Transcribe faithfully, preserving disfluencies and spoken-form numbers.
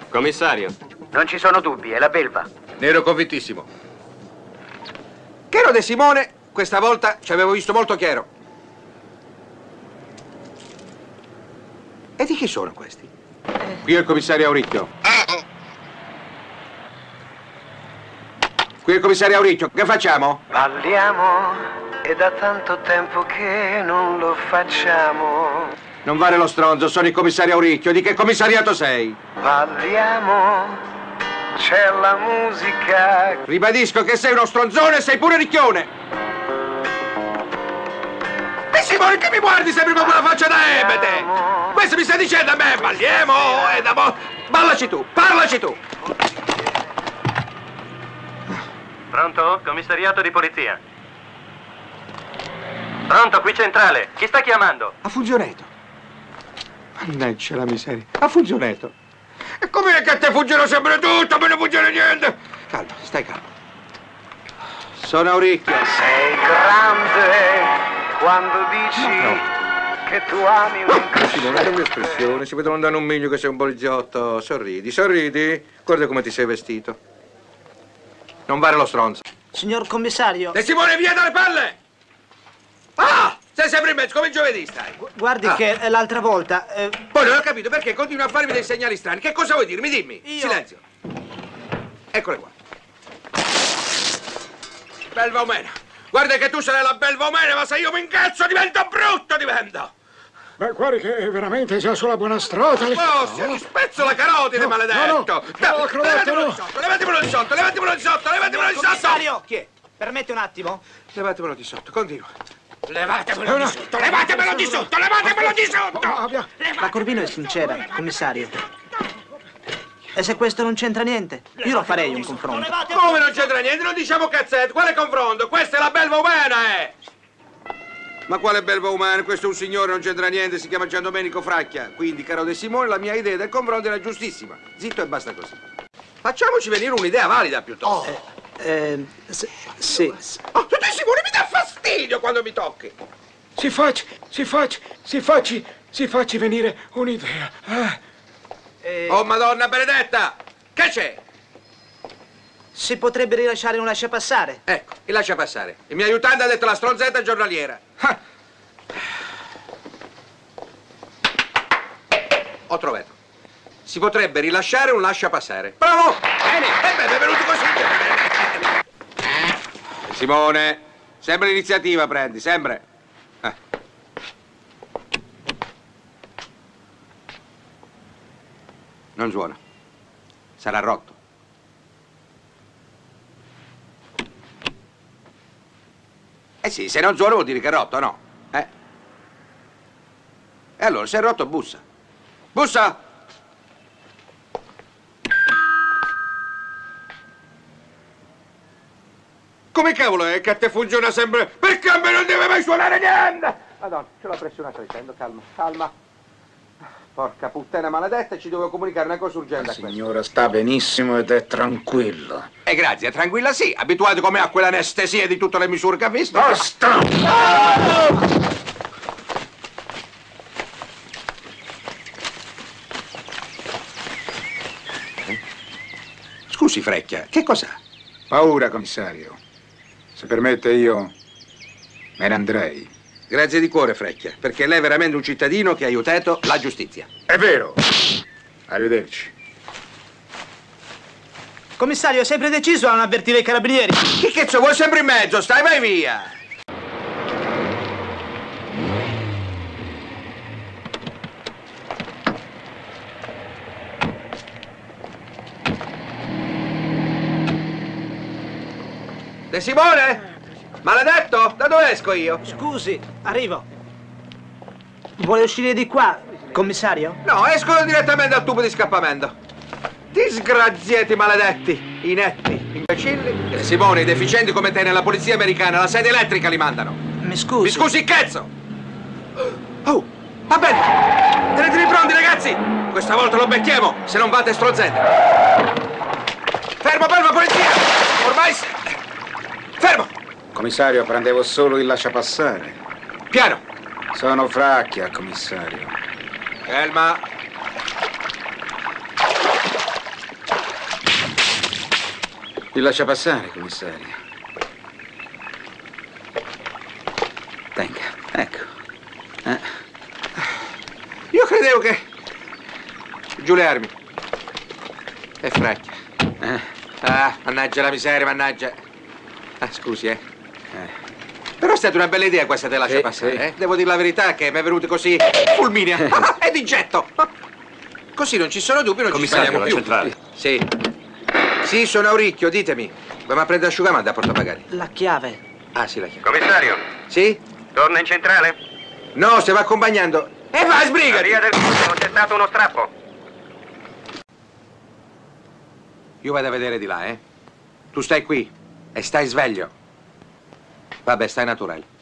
Commissario. Non ci sono dubbi, è la belva. Ne ero convintissimo. Caro De Simone, questa volta ci avevo visto molto chiaro. E di chi sono questi? Qui è il commissario Auricchio. Qui è il commissario Auricchio. Che facciamo? Balliamo, è da tanto tempo che non lo facciamo. Non vale lo stronzo, sono il commissario Auricchio. Di che commissariato sei? Balliamo, c'è la musica. Ribadisco che sei uno stronzone e sei pure ricchione. E Simone, che mi guardi sempre con quella faccia da ebete? Questo mi stai dicendo a me, balliamo, e da mo... Ballaci tu, parlaci tu. Pronto? Commissariato di polizia. Pronto, qui centrale. Chi sta chiamando? Ha funzionato. Mannaggia la miseria. Ha funzionato. E com'è che a te funziona sempre tutto, a me non funziona niente? Calma, stai calmo. Sono Auricchio. Sei grande quando dici no, no. che tu ami un Simone, che espressione, si vedono andare un miglio che sei un poliziotto. Sorridi, sorridi. Guarda come ti sei vestito. Non vale lo stronzo. Signor commissario. E Simone, via dalle palle! Ah! Sei sempre in mezzo, come giovedì stai. Guardi ah. che l'altra volta... Eh... Poi non ho capito perché continui a farmi dei segnali strani. Che cosa vuoi dirmi? Dimmi. Io... Silenzio. Eccole qua. Belva umana. Guarda che tu sarai la belva umana, ma se io mi incazzo divento brutto, divento. Ma guardi che è veramente già sulla buona strada. Oh, se ti spezzo la carotide, no, maledetto. No, no, no, levatemelo no. di sotto, levatemelo di sotto, levatemelo di sotto, levatemelo di sotto. Commissario! Chi è? Permette un attimo? Levatemelo di sotto, continua. Levatemelo di sotto, levatemelo di sotto, levatemelo di sotto! La Corvino è sincera, commissario. E se questo non c'entra niente? Io lo farei un confronto. Come non c'entra niente? Non diciamo cazzette. Quale confronto? Questa è la belva umana, eh! Ma quale belva umana? Questo è un signore, non c'entra niente, si chiama Giandomenico Fracchia. Quindi, caro De Simone, la mia idea del confronto era giustissima. Zitto e basta così. Facciamoci venire un'idea valida, piuttosto. Oh. Eh, sì, sì. Oh, tu De Simone, mi dà fastidio quando mi tocchi. Si facci, si facci, si facci, si facci venire un'idea. Ah. Eh... Oh, Madonna benedetta! Che c'è? Si potrebbe rilasciare un lasciapassare. Ecco, il lascia passare. Il mio aiutante ha detto la stronzetta giornaliera. Ah. Ho trovato. Si potrebbe rilasciare un lascia passare. Bravo! Bene, e beh, è venuto così. Simone, sempre l'iniziativa prendi, sempre. Eh. Non suona. Sarà rotto. Eh sì, se non suona vuol dire che è rotto, no? Eh? E allora, se è rotto, bussa. Bussa! Come cavolo è che a te funziona sempre? Perché a me non deve mai suonare niente? Madonna, ce l'ho pressione crescendo, calma, calma. Porca puttana maledetta, ci dovevo comunicare una cosa urgente. La signora sta benissimo ed è tranquilla. E grazie, tranquilla sì, abituato come a quell'anestesia di tutte le misure che ha visto. Basta! Ah! Scusi, Frecchia, che cos'ha? Paura, commissario. Se permette io me ne andrei. Grazie di cuore, Frecchia, perché lei è veramente un cittadino che ha aiutato la giustizia. È vero. Arrivederci. Commissario, è sempre deciso a non avvertire i carabinieri? Che cazzo vuoi sempre in mezzo? Stai, vai via! De Simone? Maledetto? Da dove esco io? Scusi, arrivo. Vuole uscire di qua, commissario? No, escono direttamente dal tubo di scappamento. Disgraziati maledetti, inetti, imbecilli. De Simone, i deficienti come te nella polizia americana, la sede elettrica li mandano. Mi scusi. Mi scusi, cazzo! Oh, va bene. Tenetevi pronti, ragazzi. Questa volta lo becchiamo, se non fate strozzette. Fermo, fermo, polizia! Ormai... Fermo! Commissario, prendevo solo il lasciapassare. Piano! Sono Fracchia, commissario. Calma. Mi lascia passare, commissario. Tenga, ecco. Eh. Io credevo che... Giù le armi. E Fracchia. Eh. Ah, mannaggia la miseria, mannaggia. Ah, scusi, eh. Eh. Però è stata una bella idea questa te lascia Sì, passare, sì. eh. Devo dire la verità che mi è venuto così fulminea. E di getto. Così non ci sono dubbi, non Commissario, ci sbagliamo la più. centrale. Sì. Sì, sono Auricchio, ditemi. Vai a prendere asciugamano da portapagari. La chiave. Ah, sì, la chiamo. Commissario, Sì? torna in centrale. No, se va accompagnando. E vai, sbrigati! Via del non c'è stato uno strappo. Io vado a vedere di là, eh. Tu stai qui e stai sveglio. Vabbè, stai naturale.